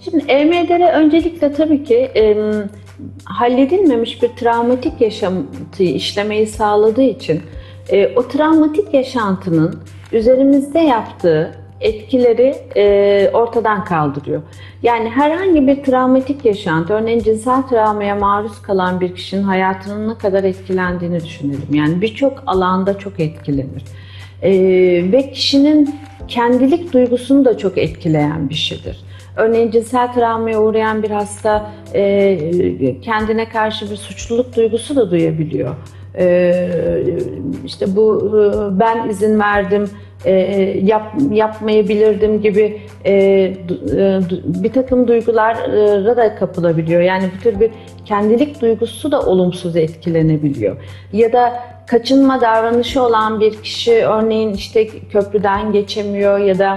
Şimdi EMDR öncelikle tabii ki halledilmemiş bir travmatik yaşantıyı işlemeyi sağladığı için o travmatik yaşantının üzerimizde yaptığı etkileri ortadan kaldırıyor. Yani herhangi bir travmatik yaşantı, örneğin cinsel travmaya maruz kalan bir kişinin hayatının ne kadar etkilendiğini düşünelim. Yani birçok alanda çok etkilenir. Ve kişinin kendilik duygusunu da çok etkileyen bir şeydir. Örneğin cinsel travmaya uğrayan bir hasta kendine karşı bir suçluluk duygusu da duyabiliyor. İşte bu ben izin verdim, yapmayabilirdim gibi bir takım duygulara da kapılabiliyor. Yani bu tür bir kendilik duygusu da olumsuz etkilenebiliyor. Ya da kaçınma davranışı olan bir kişi örneğin işte köprüden geçemiyor ya da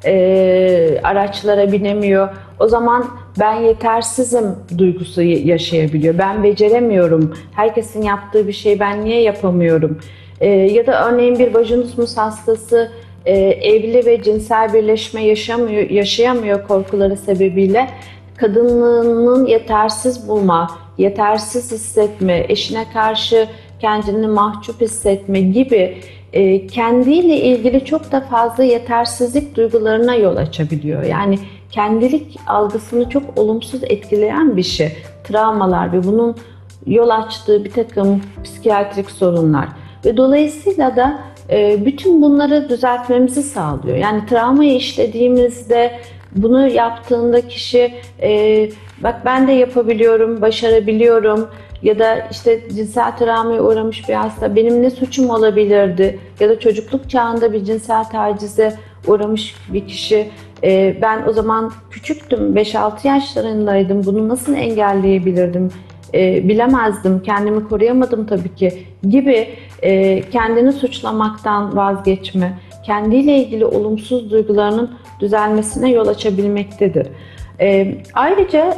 araçlara binemiyor. O zaman ben yetersizim duygusu yaşayabiliyor. Ben beceremiyorum. Herkesin yaptığı bir şey ben niye yapamıyorum? Ya da örneğin bir vajinismus hastası evli ve cinsel birleşme yaşayamıyor korkuları sebebiyle kadınlığının yetersiz bulma, yetersiz hissetme, eşine karşı kendini mahcup hissetme gibi kendiyle ilgili çok da fazla yetersizlik duygularına yol açabiliyor. Yani kendilik algısını çok olumsuz etkileyen bir şey. Travmalar ve bunun yol açtığı bir takım psikiyatrik sorunlar. Ve dolayısıyla da bütün bunları düzeltmemizi sağlıyor. Yani travmayı işlediğimizde bunu yaptığında kişi bak ben de yapabiliyorum, başarabiliyorum ya da işte cinsel travmaya uğramış bir hasta benim ne suçum olabilirdi ya da çocukluk çağında bir cinsel tacize uğramış bir kişi ben o zaman küçüktüm, 5-6 yaşlarındaydım, bunu nasıl engelleyebilirdim? Bilemezdim, kendimi koruyamadım tabii ki gibi kendini suçlamaktan vazgeçme, kendiyle ilgili olumsuz duygularının düzelmesine yol açabilmektedir. Ayrıca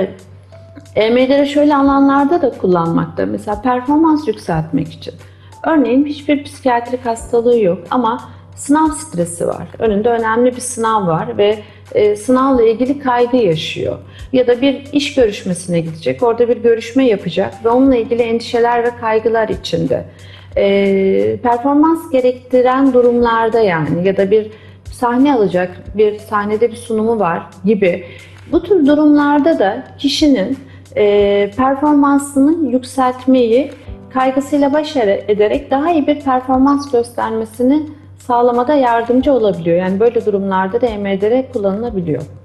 EMDR şöyle alanlarda da kullanmakta. Mesela performans yükseltmek için. Örneğin hiçbir psikiyatrik hastalığı yok ama sınav stresi var. Önünde önemli bir sınav var ve sınavla ilgili kaygı yaşıyor. Ya da bir iş görüşmesine gidecek, orada bir görüşme yapacak ve onunla ilgili endişeler ve kaygılar içinde. Performans gerektiren durumlarda yani ya da bir sahne alacak, bir sahnede bir sunumu var gibi. Bu tür durumlarda da kişinin performansını yükseltmeyi kaygısıyla baş ederek daha iyi bir performans göstermesini sağlamada yardımcı olabiliyor. Yani böyle durumlarda da EMDR kullanılabiliyor.